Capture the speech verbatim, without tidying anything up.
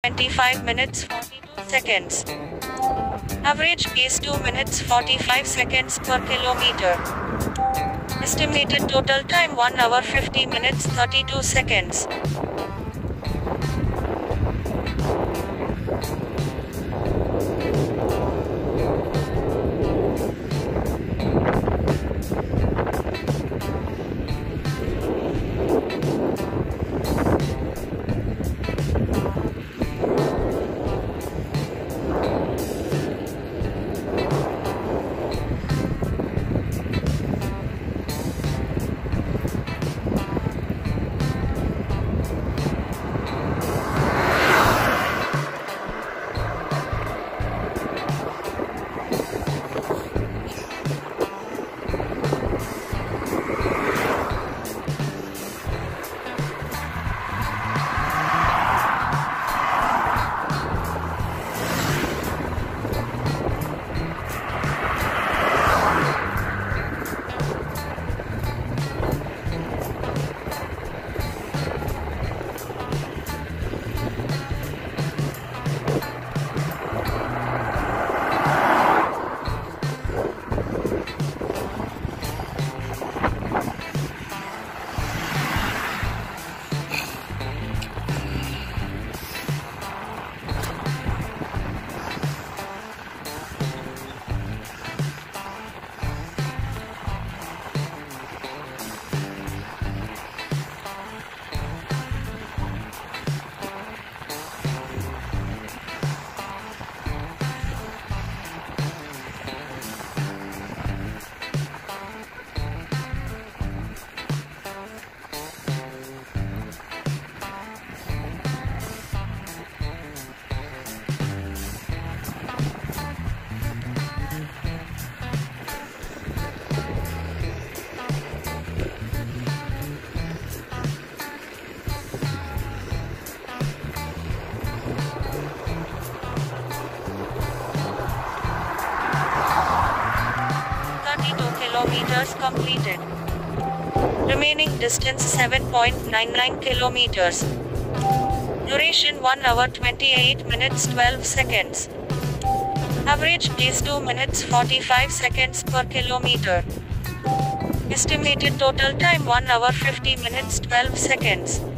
twenty-five minutes forty-two seconds. Average pace two minutes forty-five seconds per kilometer. Estimated total time one hour fifty minutes thirty-two seconds. Kilometers completed. Remaining distance seven point nine nine kilometers. Duration one hour twenty-eight minutes twelve seconds. Average pace two minutes forty-five seconds per kilometer. Estimated total time one hour fifty minutes twelve seconds.